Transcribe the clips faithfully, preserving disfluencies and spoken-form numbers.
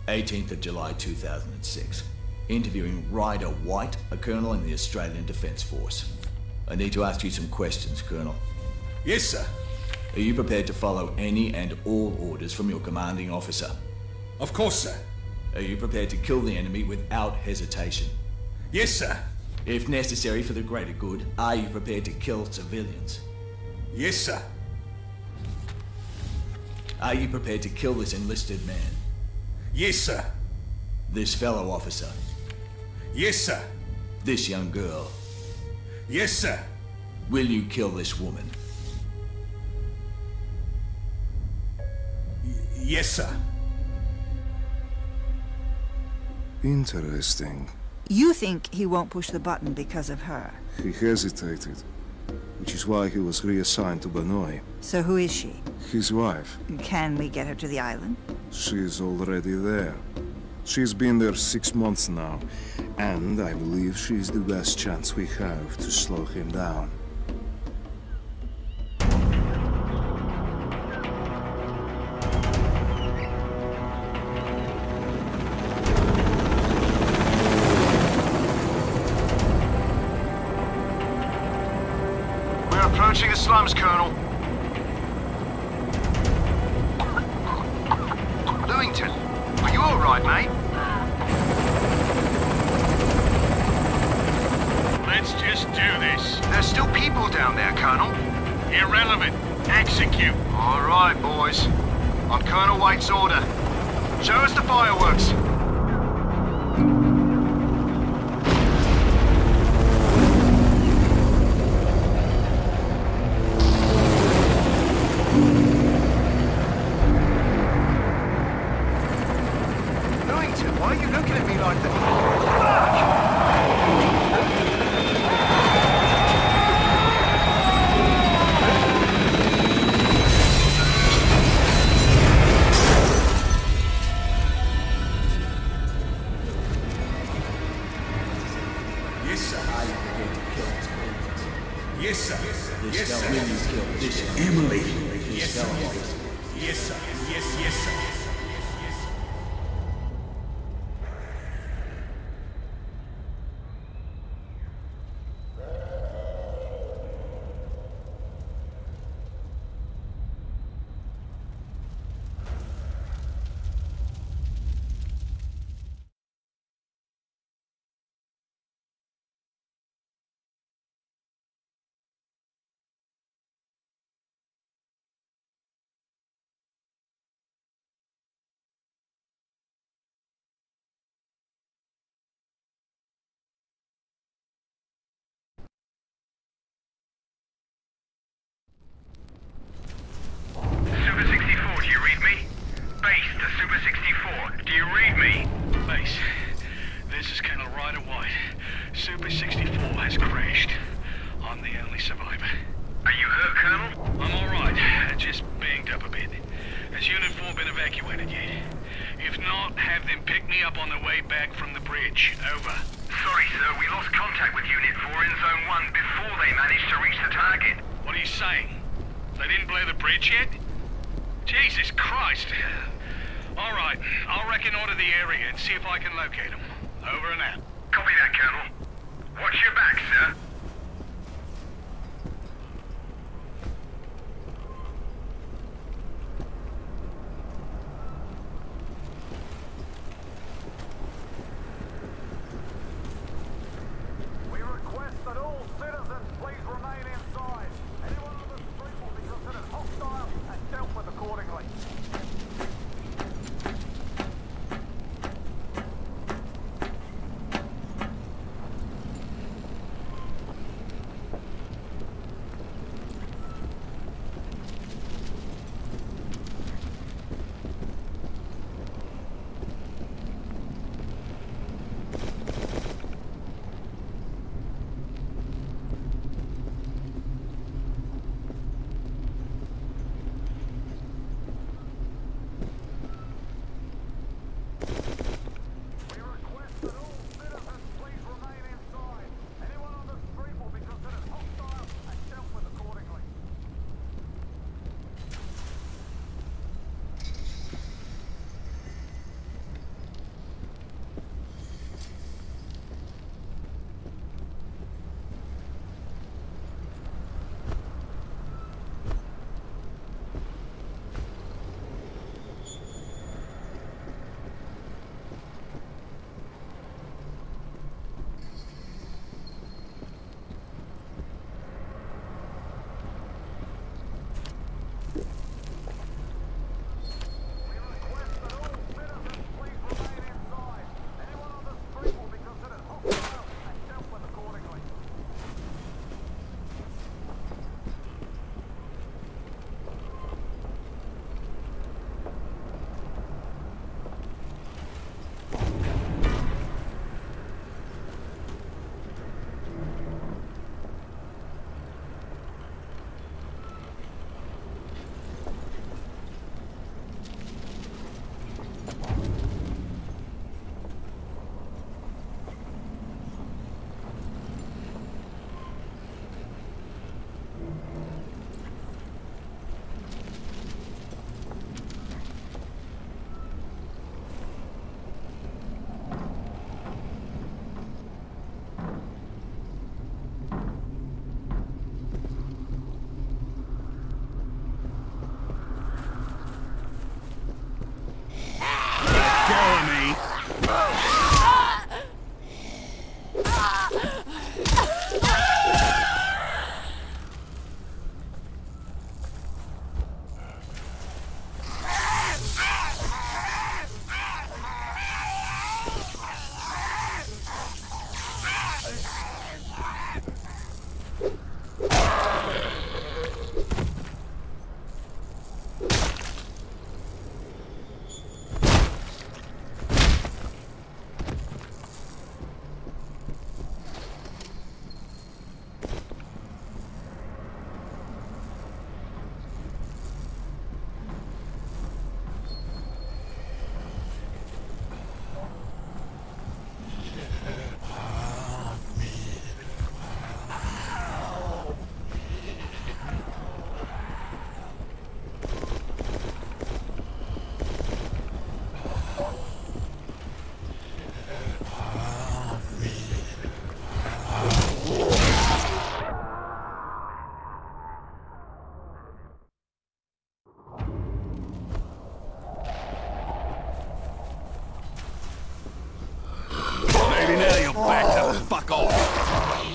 eighteenth of July two thousand six. Interviewing Ryder White, a colonel in the Australian Defence Force. I need to ask you some questions, Colonel. Yes, sir. Are you prepared to follow any and all orders from your commanding officer? Of course, sir. Are you prepared to kill the enemy without hesitation? Yes, sir. If necessary for the greater good, are you prepared to kill civilians? Yes, sir. Are you prepared to kill this enlisted man? Yes, sir. This fellow officer? Yes, sir. This young girl? Yes, sir. Will you kill this woman? Y yes, sir. Interesting. You think he won't push the button because of her? He hesitated, which is why he was reassigned to Banoi. So who is she? His wife. Can we get her to the island? She's already there. She's been there six months now, and I believe she's the best chance we have to slow him down. We're approaching the slums, Colonel. Lewington, are you all right, mate? Let's just do this. There's still people down there, Colonel. Irrelevant. Execute. All right, boys. On Colonel White's order. Show us the fireworks. Lewington, why are you looking at me like that? Yes, sir. Are you prepared to kill civilians? Yes, sir. This Yes, fellow, sir. will you kill this young Emily. This Yes, sir. fellow officer? Yes, sir. Yes, yes, sir. Super sixty-four, do you read me? Base to Super sixty-four, do you read me? Base, this is Colonel Ryder White. Super sixty-four has crashed. I'm the only survivor. Are you hurt, Colonel? I'm alright, just banged up a bit. Has Unit four been evacuated yet? If not, have them pick me up on the way back from the bridge. Over. Sorry, sir. We lost contact with Unit four in Zone one before they managed to reach the target. What are you saying? They didn't blow the bridge yet? Jesus Christ. All right, I'll reconnoiter the area and see if I can locate them. Over and out. Copy that, Colonel. Watch your back, sir. We request that all citizens please remain inside. Anyone on the street will be considered hostile and dealt with accordingly. Fuck off!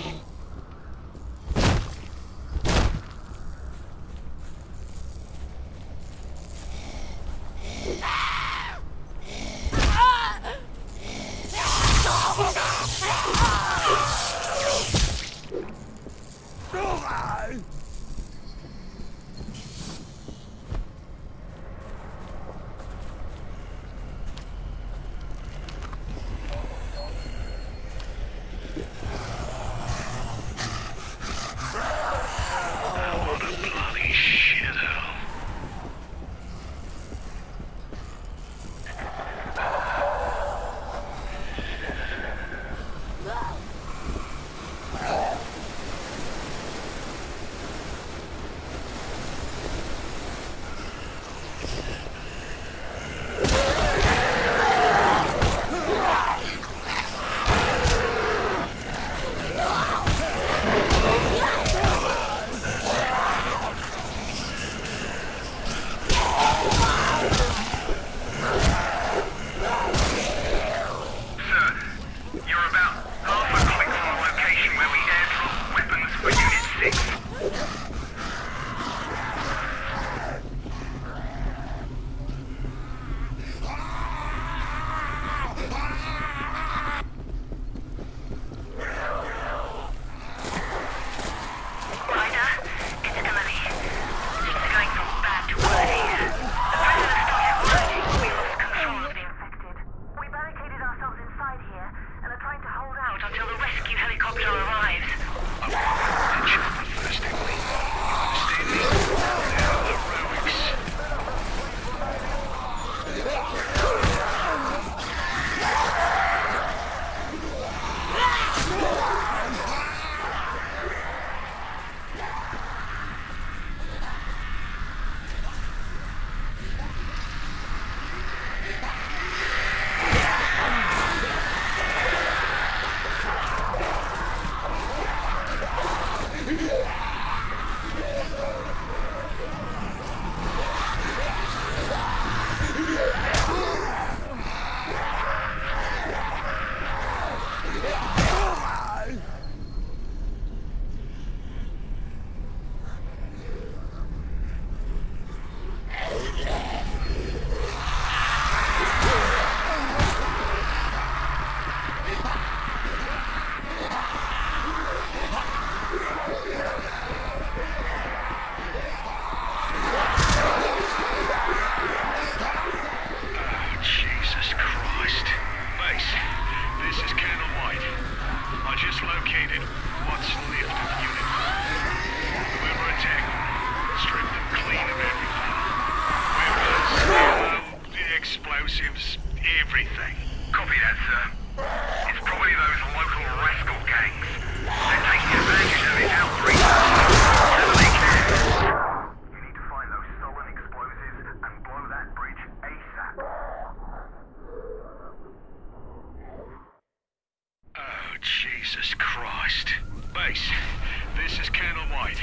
Jesus Christ. Base, this is Colonel White.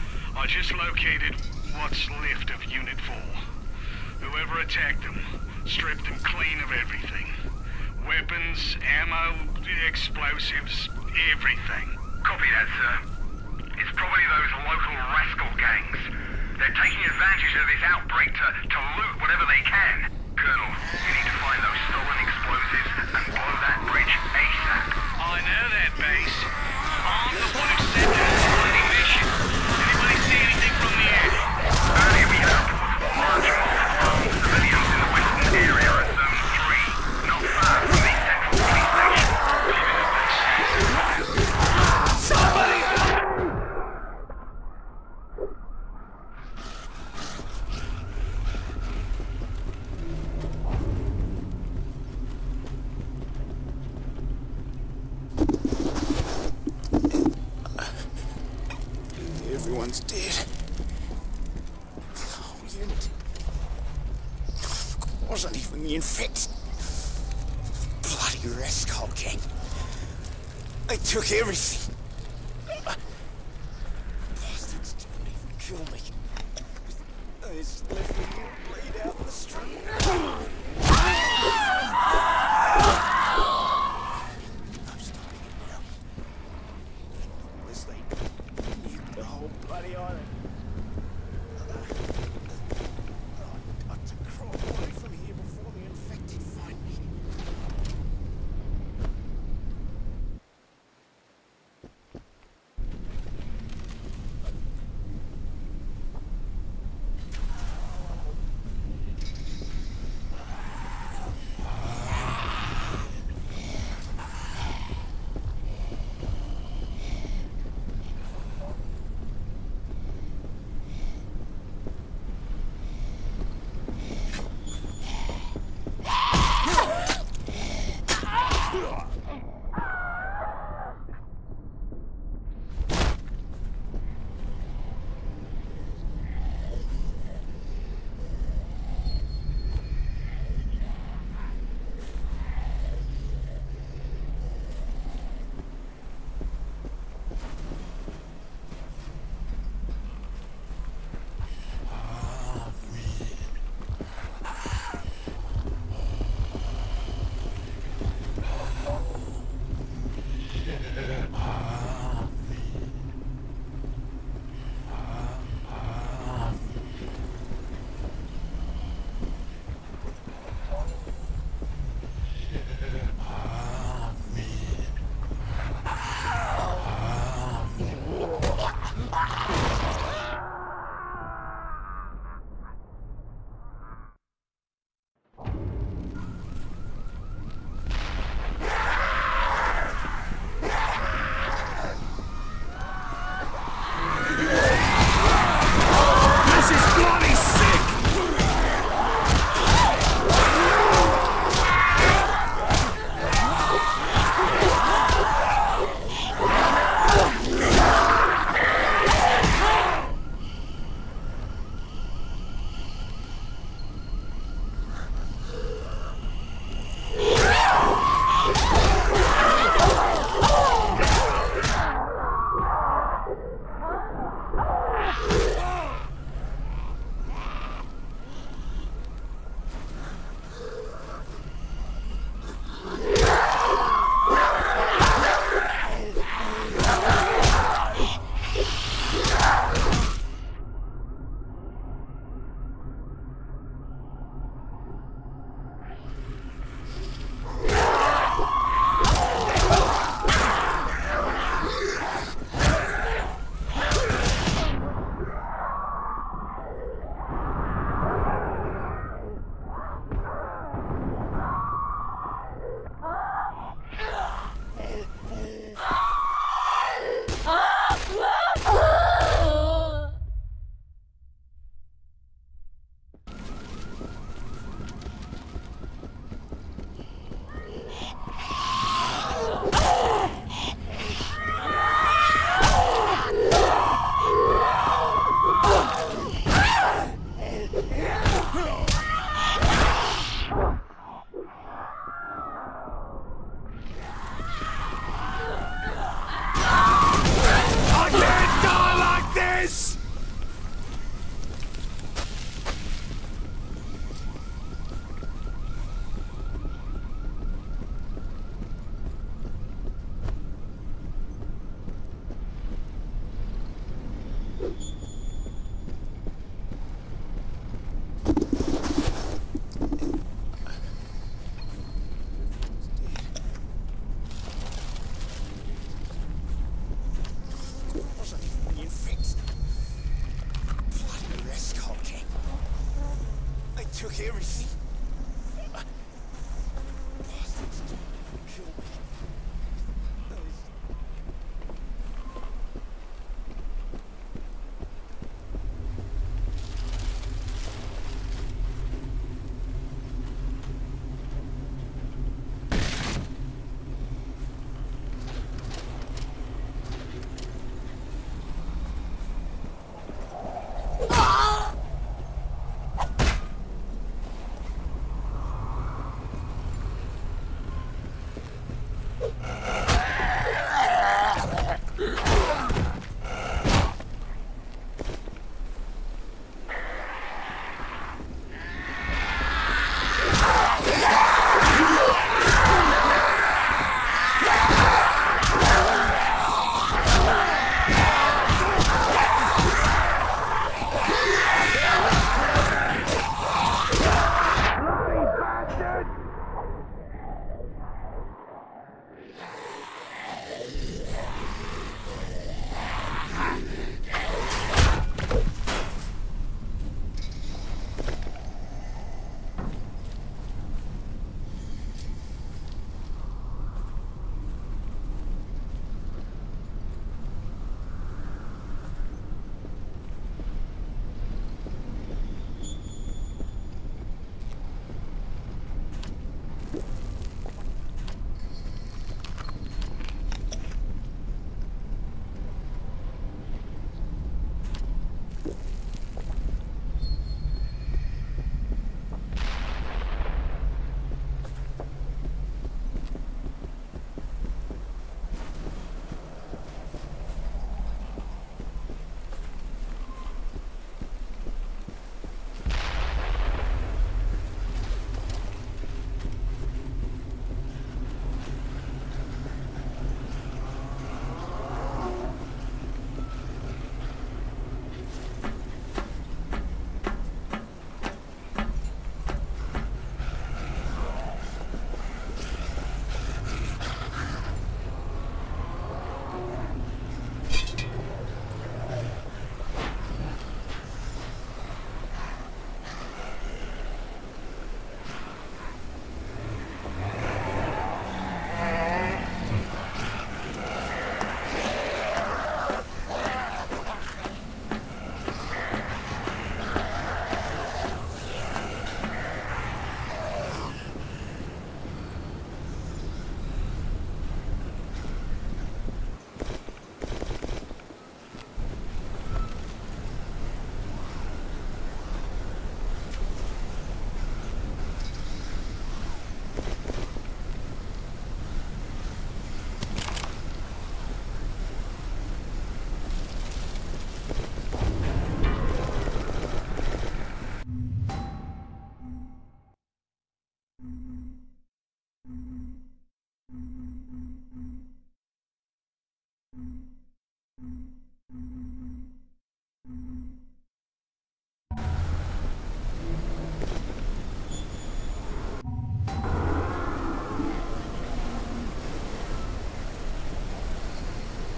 I just located what's left of Unit four. Whoever attacked them, stripped them clean of everything. Weapons, ammo, explosives, everything. Copy that, sir. It's probably those local rascal gangs. They're taking advantage of this outbreak to, to loot whatever they can. Colonel, you need to find those stolen explosives and blow that bridge ASAP. I know that, Base. I'm the one who sent out the bloody mission. Anybody see anything from the air? Earlier we had reports of a large mob of armed civilians in the western area of Zone three, not far from the central police station. Somebody! Everyone's dead. Oh, Unity. It wasn't even the infected. Bloody rascal gang. They took everything. Bastards didn't even kill me. They just left me here laid out in the street. I'm starting it now.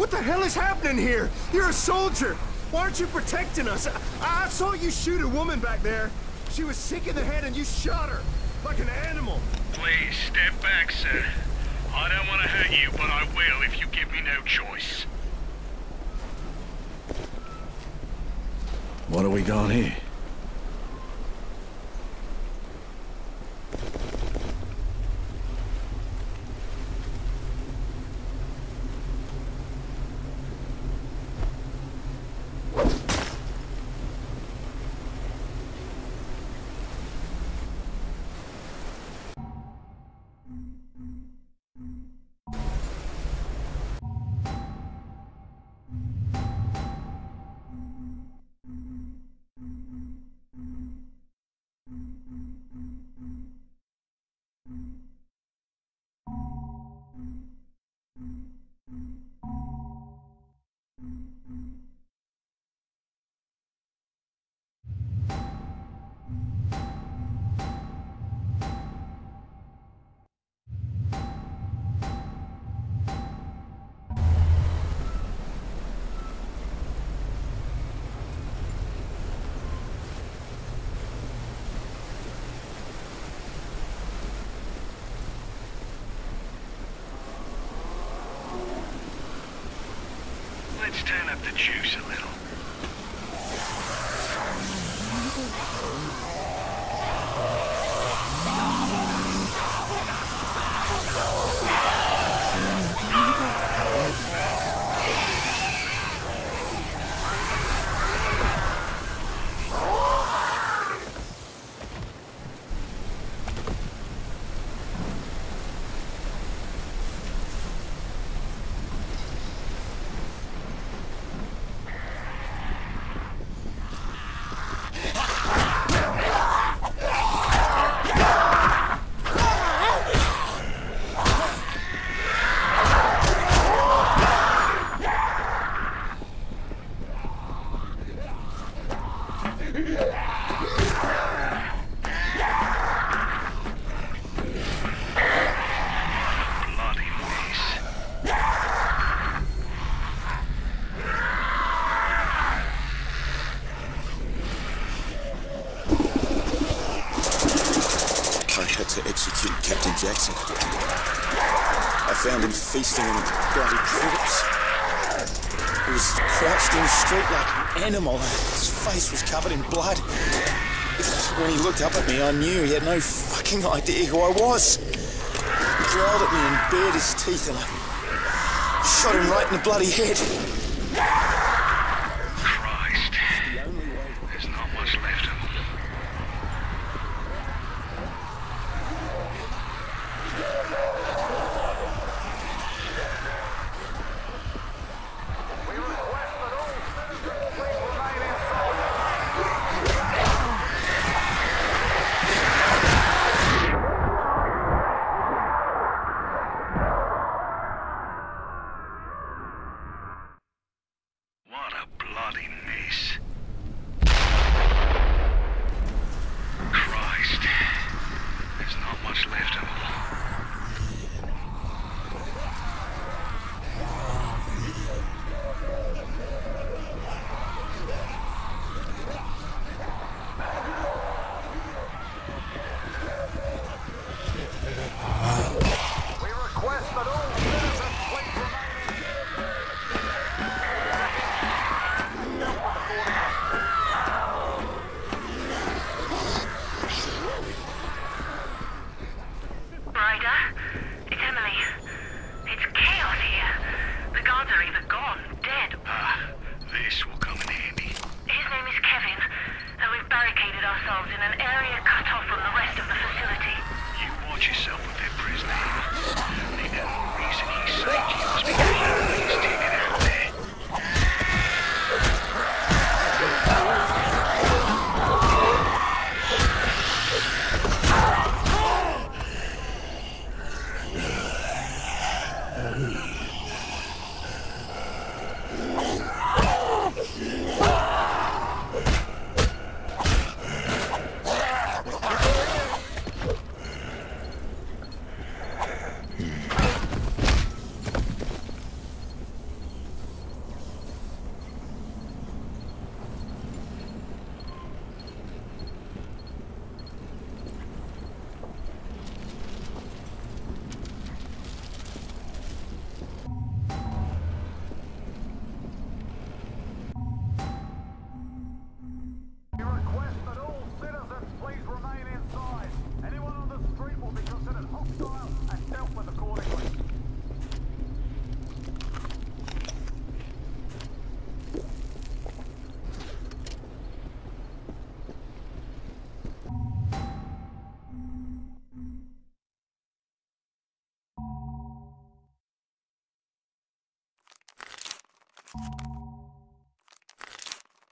What the hell is happening here? You're a soldier. Why aren't you protecting us? I, I saw you shoot a woman back there. She was sick in the head and you shot her. Like an animal. Please, step back, sir. I don't want to hurt you, but I will if you give me no choice. What have we got here? Let's turn up the juice a little. Jackson. I found him feasting on bloody critters. He was crouched in the street like an animal. His face was covered in blood. When he looked up at me, I knew he had no fucking idea who I was. He growled at me and bared his teeth, and I shot him right in the bloody head. Christ. There's not much left of him.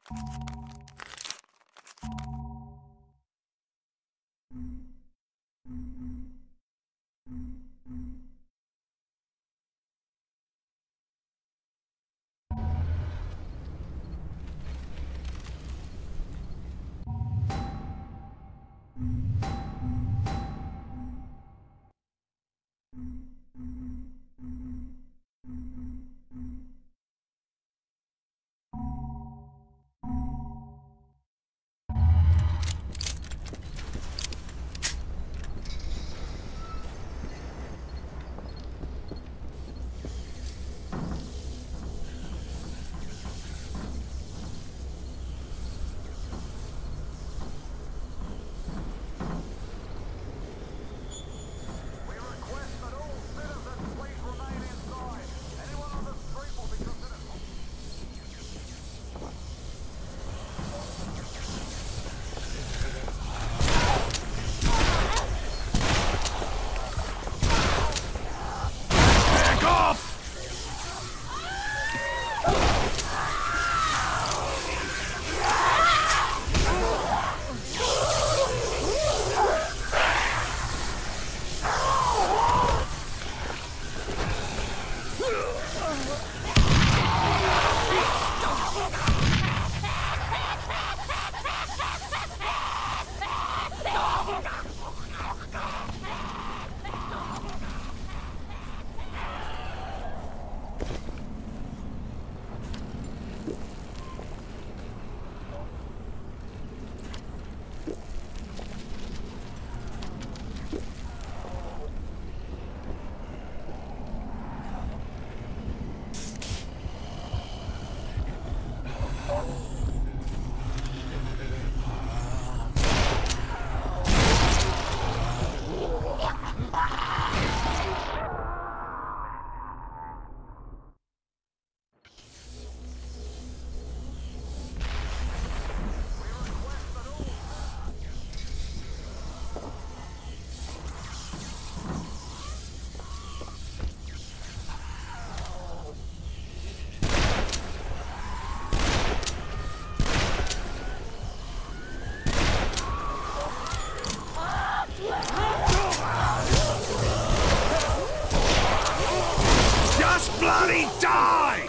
Bloody die!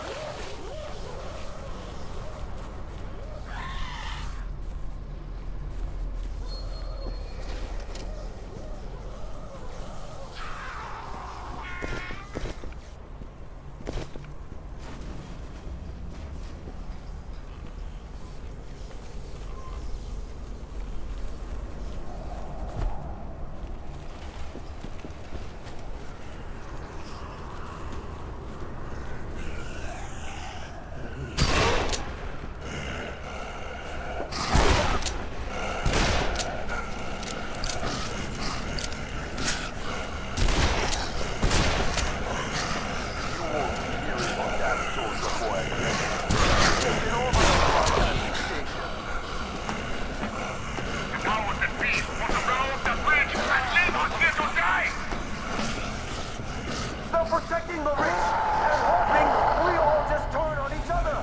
Protecting the rich and hoping we all just turn on each other.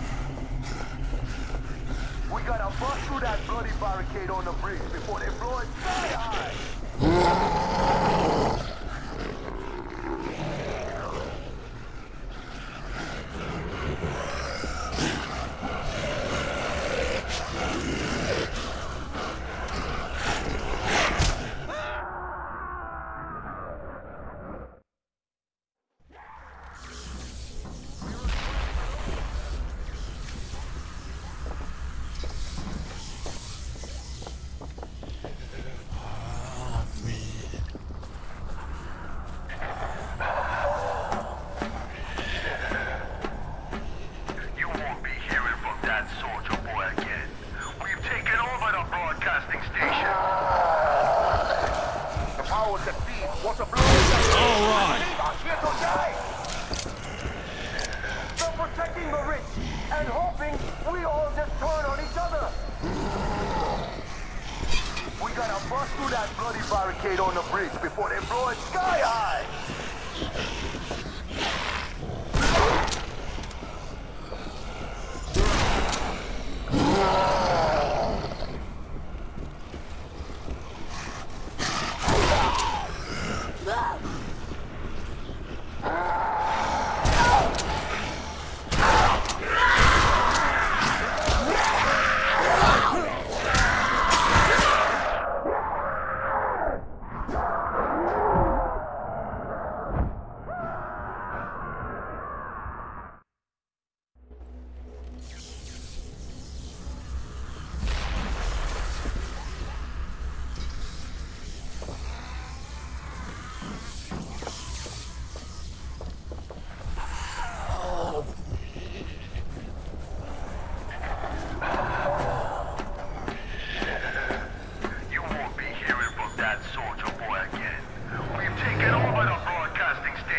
We gotta bust through that bloody barricade on the bridge before they blow it sky high.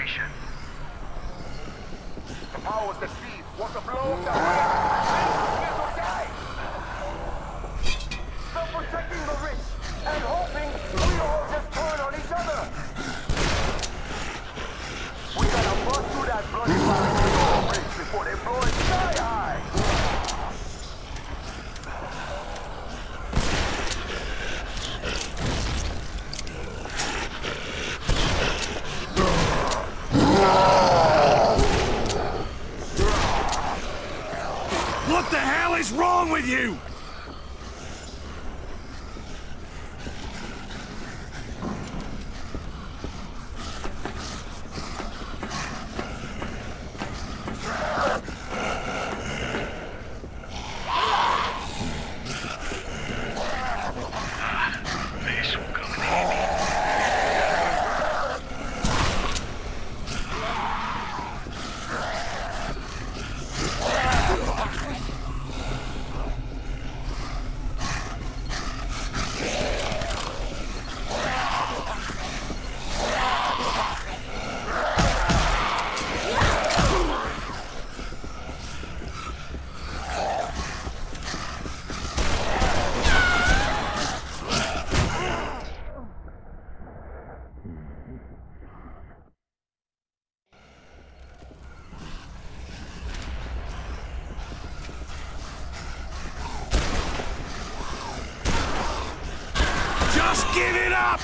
location. The powers that be want to blow up the island or die. They're protecting the rich and hoping we all just turn on each other. We gotta bust through that bloody barricade bridge before they blow it sky high. What the hell is wrong with you? This will come in handy. Just give it up!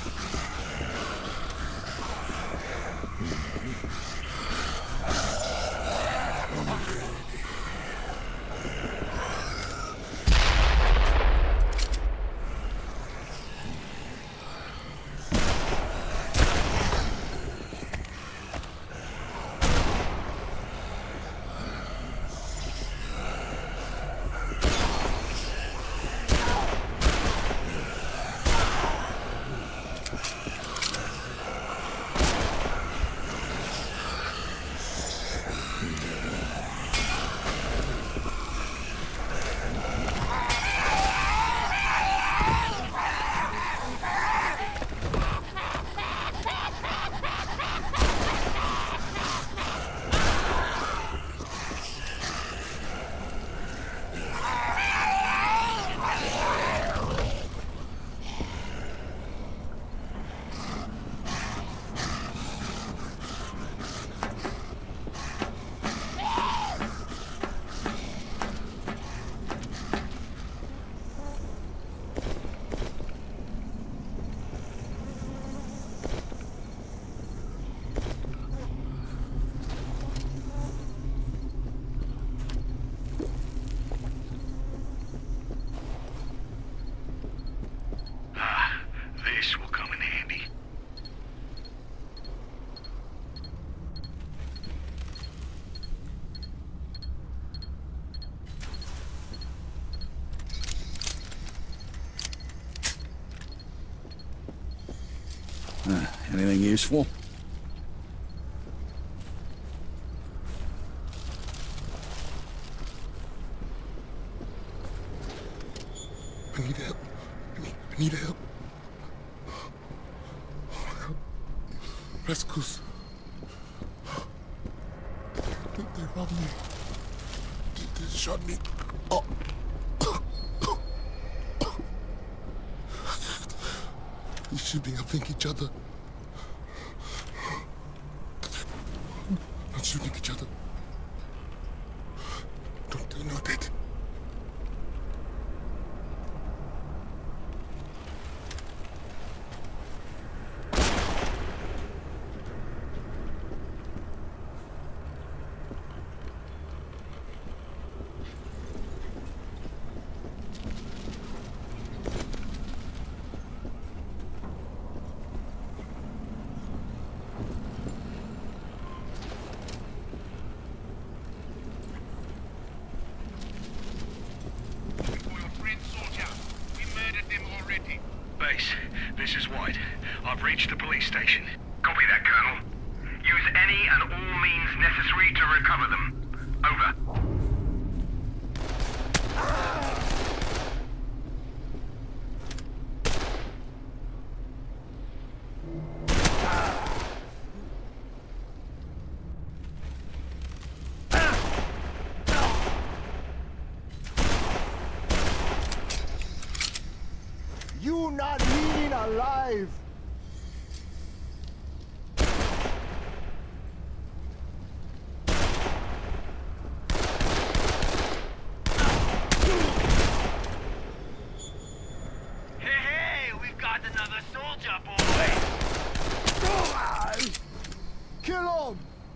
This will come in handy. Uh, anything useful? I need help. I need, I need help. Rascals. I think they robbed me. They, they shot me. Oh. They're shooting, I think, each other. Not shooting each other. Don't they know that? alive! Hey, hey, we've got another soldier, boy! Kill him!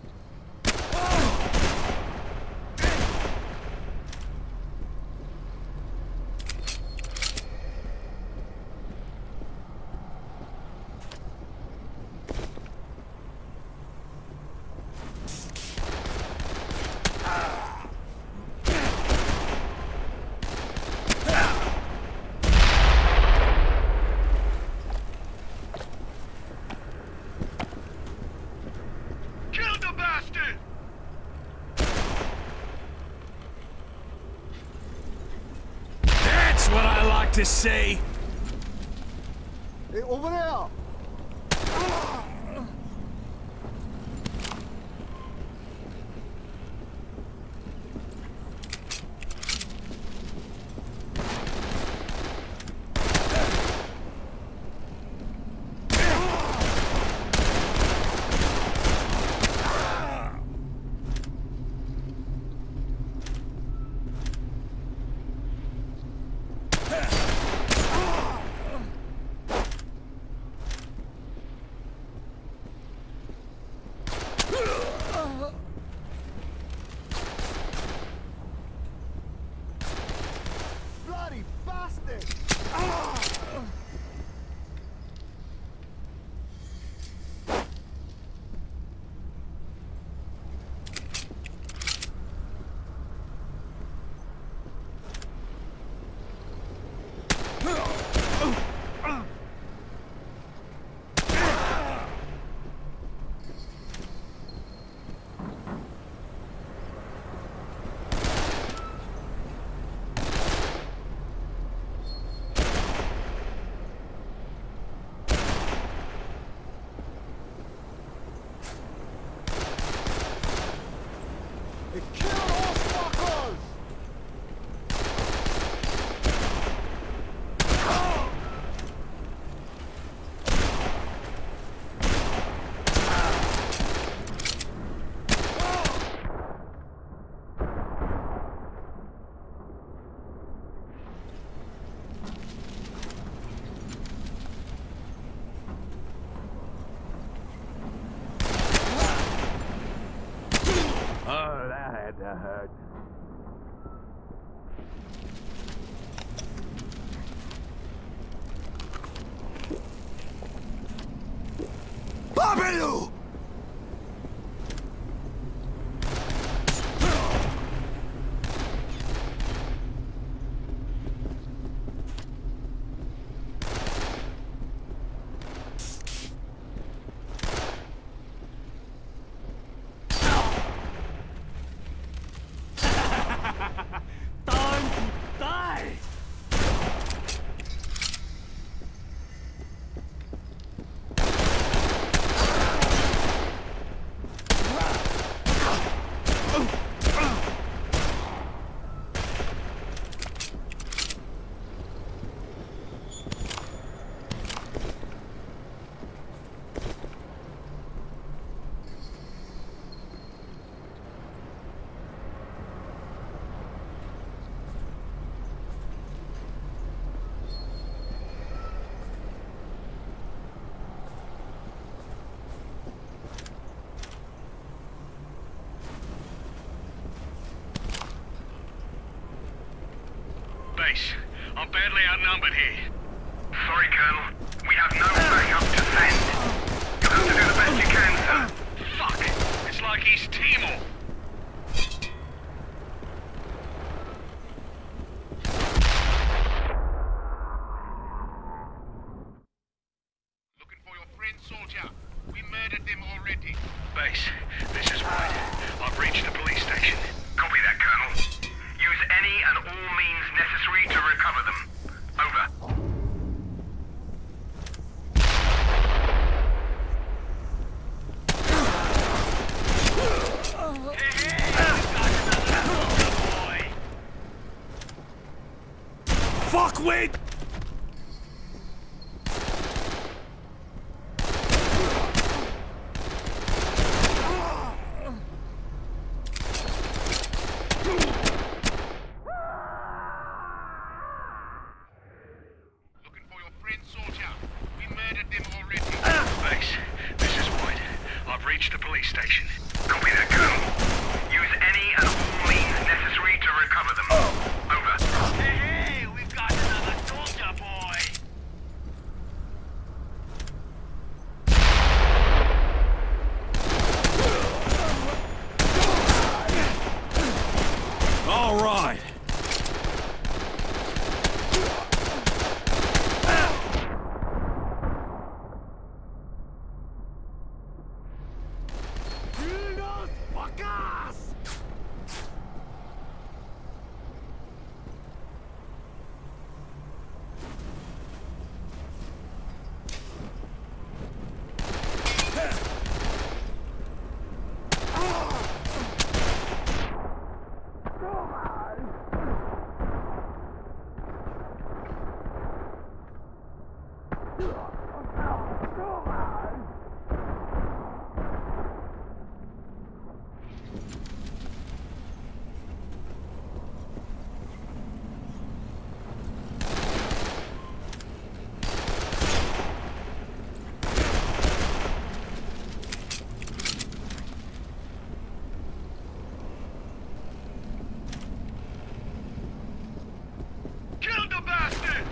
Kill the bastard! That's what I like to see. Hey, over there! Bloody bastard! Hey, kill those fuckers! Oh, that had to hurt. Babilu! Time to die! Base, I'm badly outnumbered here. Sorry, Colonel. We have no backup to send. You'll have to do the best you can, sir. Fuck! It's like East Timor. Looking for your friend, soldier. We murdered them already. Base, this is White. I've reached the police station. Copy that, Colonel. Use any and all means necessary to recover them. Over. Fuckwit! police station. Copy that, Colonel. Use any and all means necessary to recover them. Over. Hey, hey, we've got another soldier, boy! All right. Kill the bastard!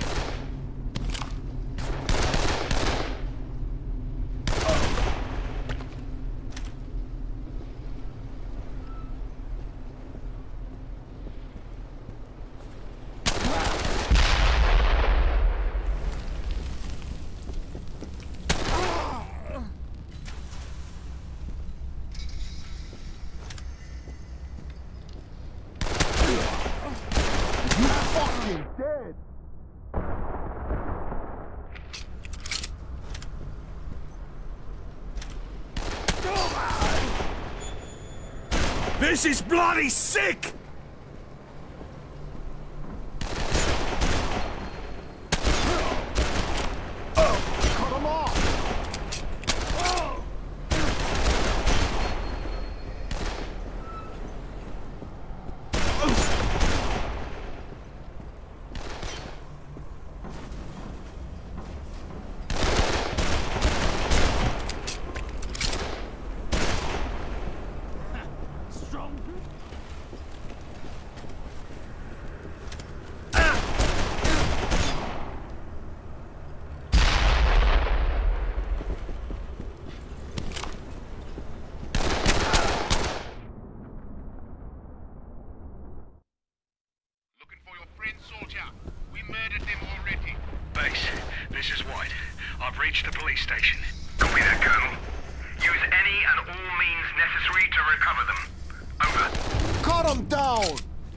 Fucking dead! This is bloody sick! Cut him off! Base, this is White. I've reached the police station. Copy that, Colonel. Use any and all means necessary to recover them. Over. Cut him down!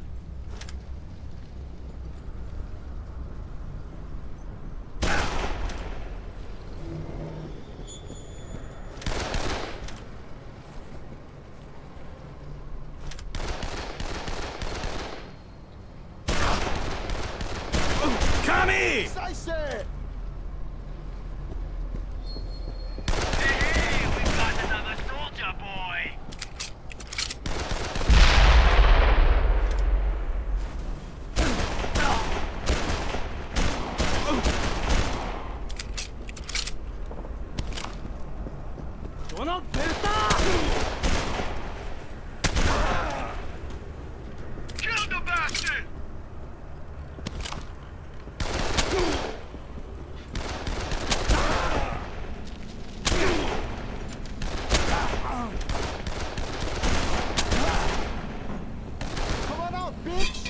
Come here! I said! Hey, we've got another soldier, boy! Kill the bastard! Come on out, bitch!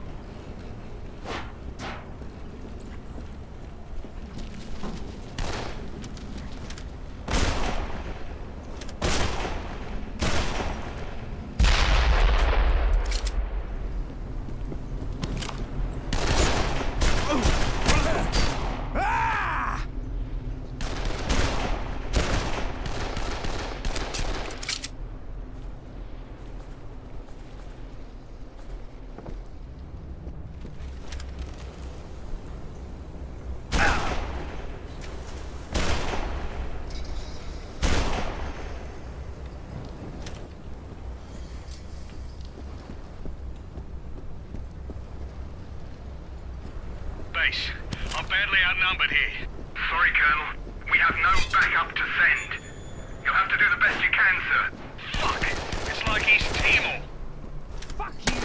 Base, I'm badly outnumbered here. Sorry, Colonel. We have no backup to send. You'll have to do the best you can, sir. Fuck! It's like East Timor. Fuck you!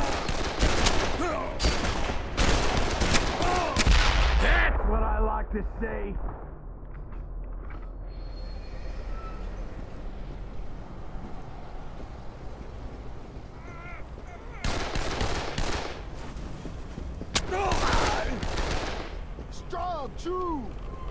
That's what I like to see. Strong, true.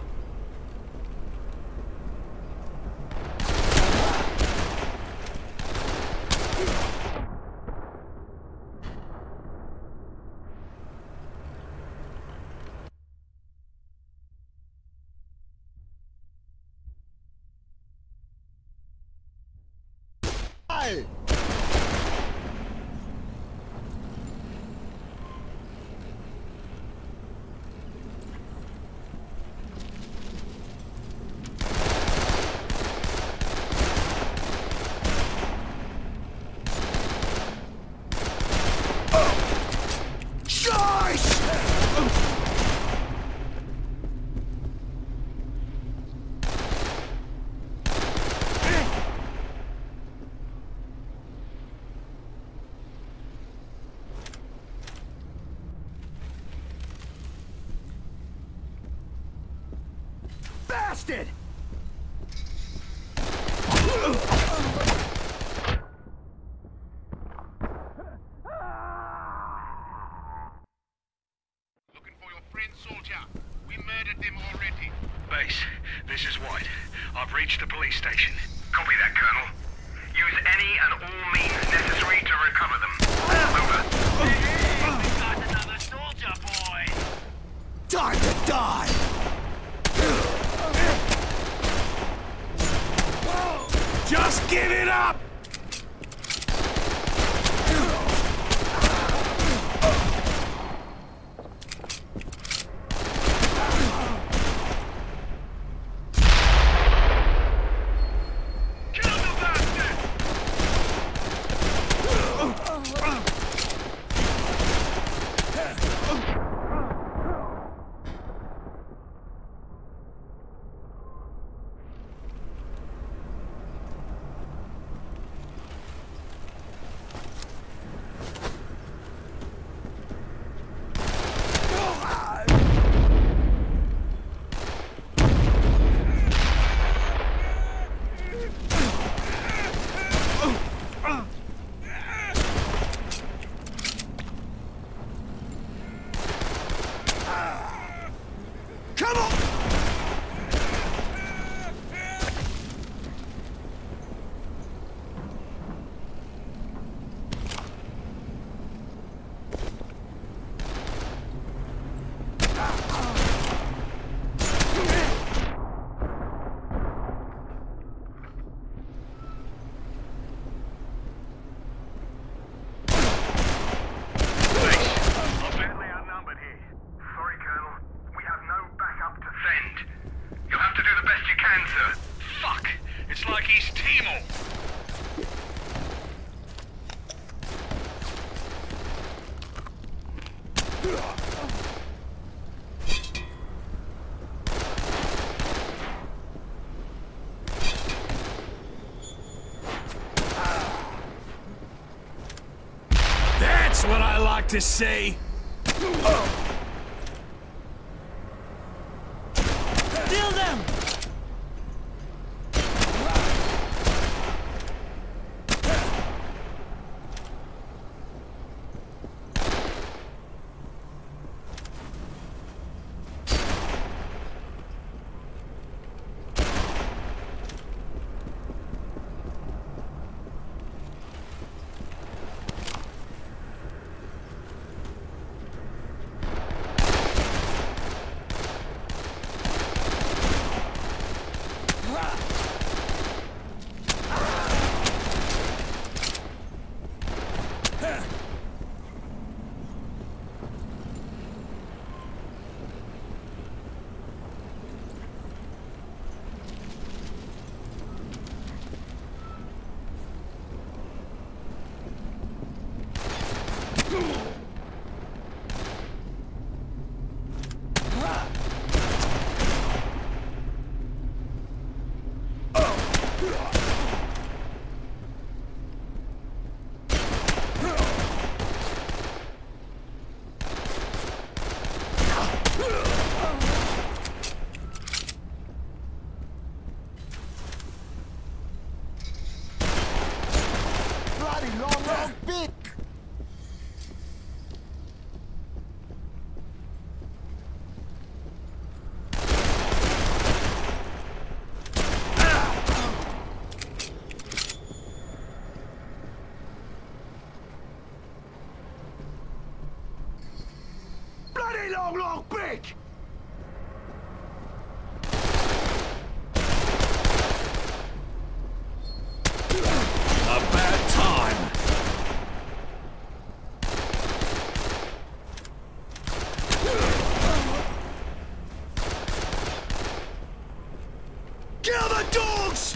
Hey! Bastard! Looking for your friend, soldier. We murdered them already. Base, this is White. I've reached the police station. Copy that, Colonel. Use any and all means necessary to recover them. Over. We got another soldier, boy! Time to die! Just give it up! Kill the bastard! Come on! We're badly outnumbered here. Sorry, Colonel. We have no backup to send. You'll have to do the best you can, sir. Fuck! It's like East Timor. That's what I like to see! Kill them! Bloody long, long bit! Bloody long, long big! A bad time. Kill the dogs!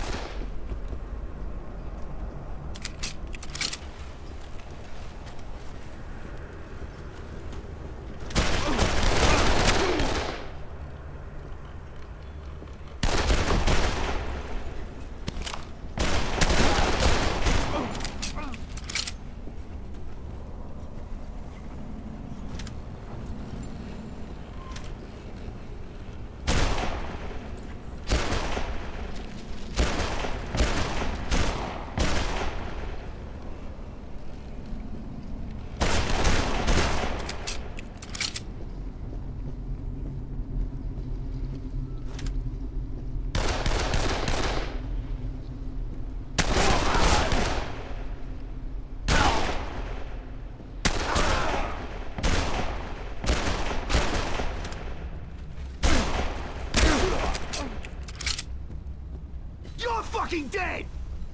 You're fucking dead!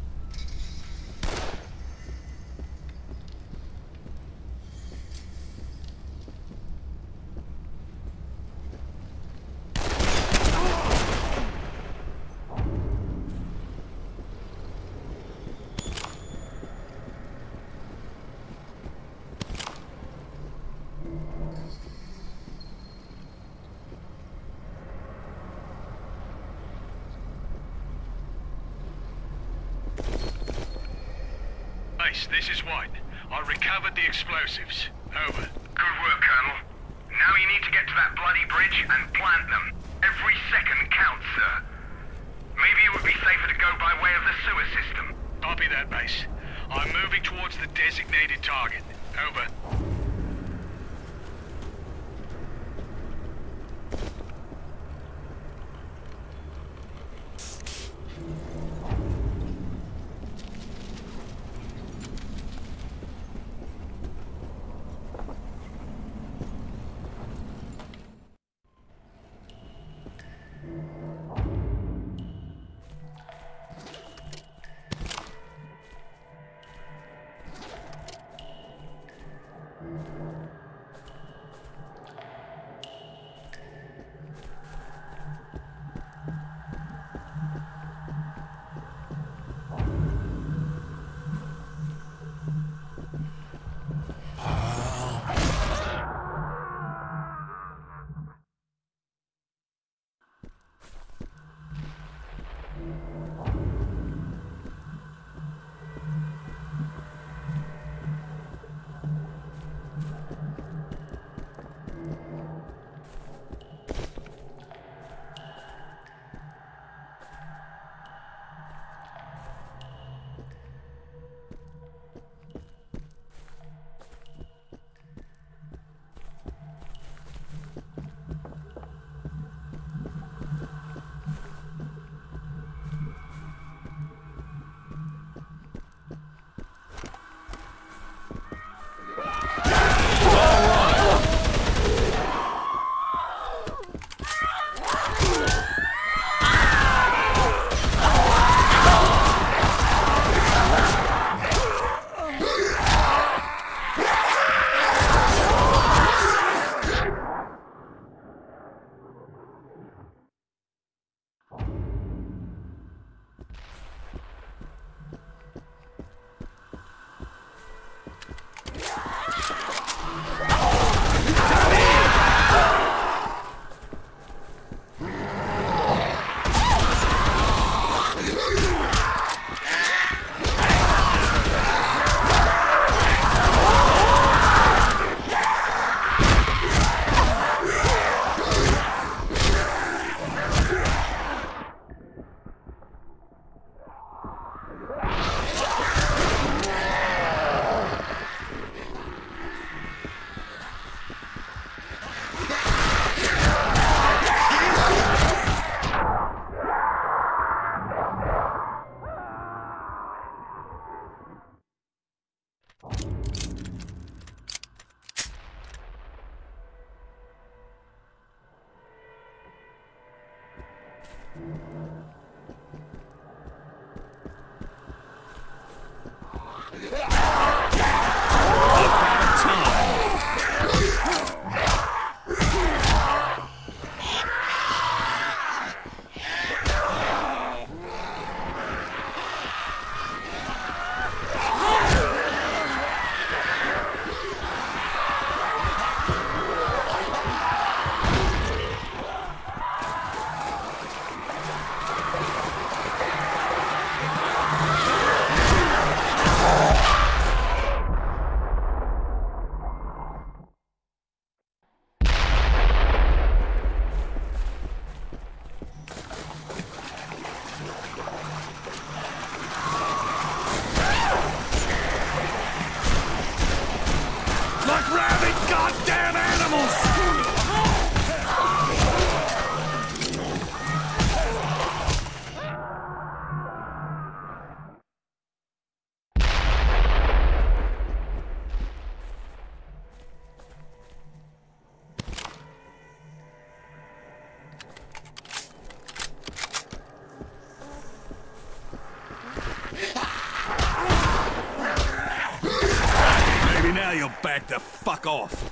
Base, this is White. I recovered the explosives. Over. Good work, Colonel. Now you need to get to that bloody bridge and plant them. Every second counts, sir. Maybe it would be safer to go by way of the sewer system. Copy that, Base. I'm moving towards the designated target. Over. goddamn animals! Now you'll back the fuck off.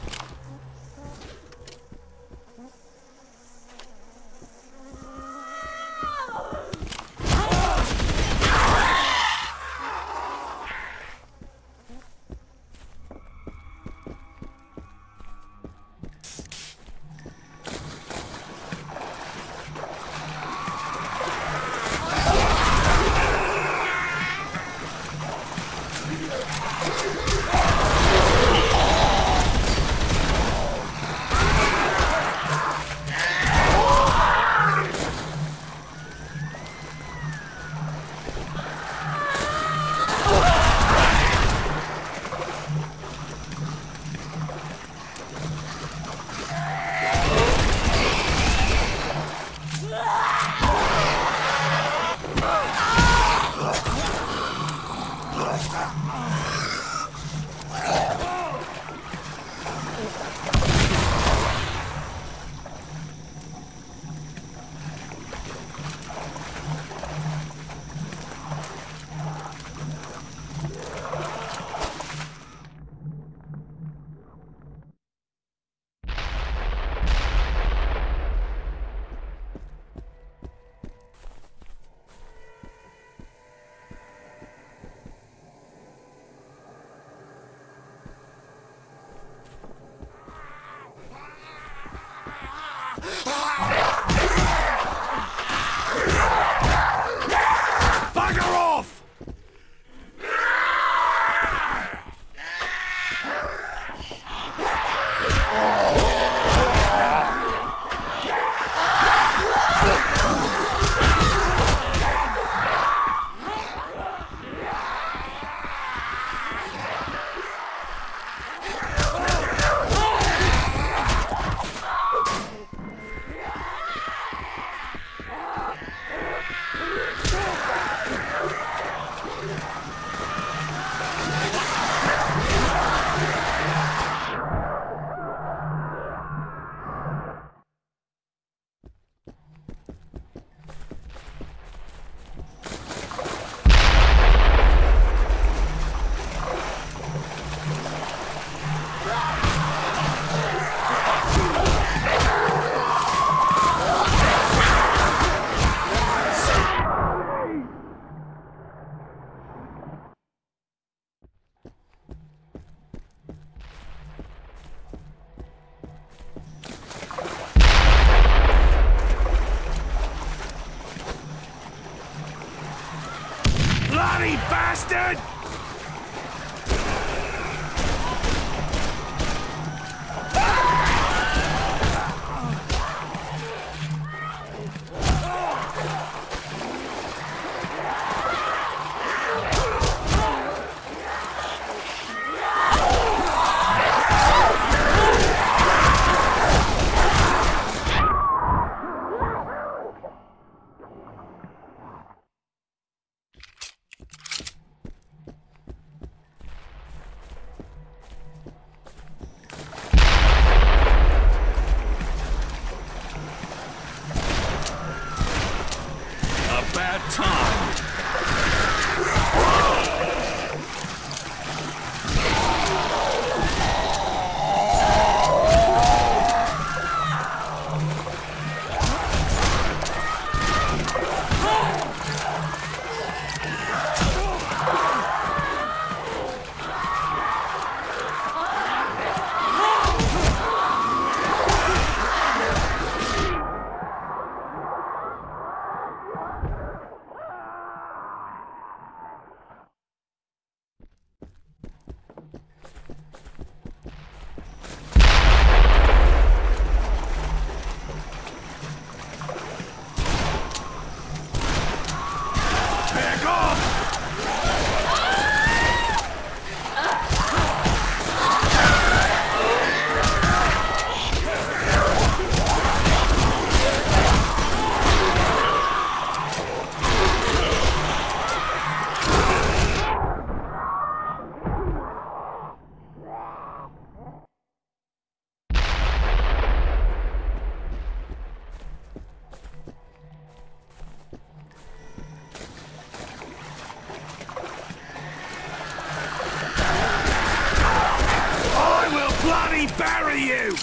Bloody bastard! bury you!